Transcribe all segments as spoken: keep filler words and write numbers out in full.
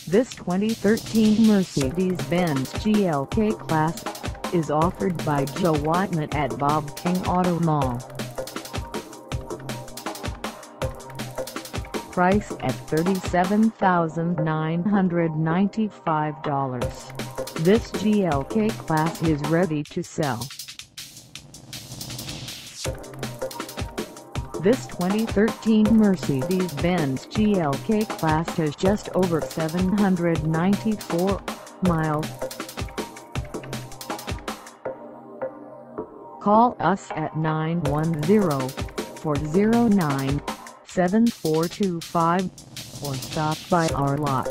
This twenty thirteen Mercedes-Benz G L K Class is offered by Joe Wightman at Bob King Auto Mall. Price at thirty-seven thousand nine hundred ninety-five dollars. This G L K Class is ready to sell. This twenty thirteen Mercedes-Benz G L K Class has just over seven hundred ninety-four miles. Call us at nine one zero, four zero nine, seven four two five or stop by our lot.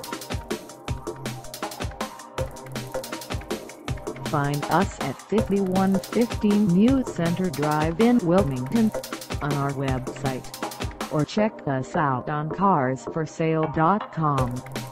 Find us at fifty-one fifteen New Center Drive in Wilmington on our website, or check us out on cars for sale dot com.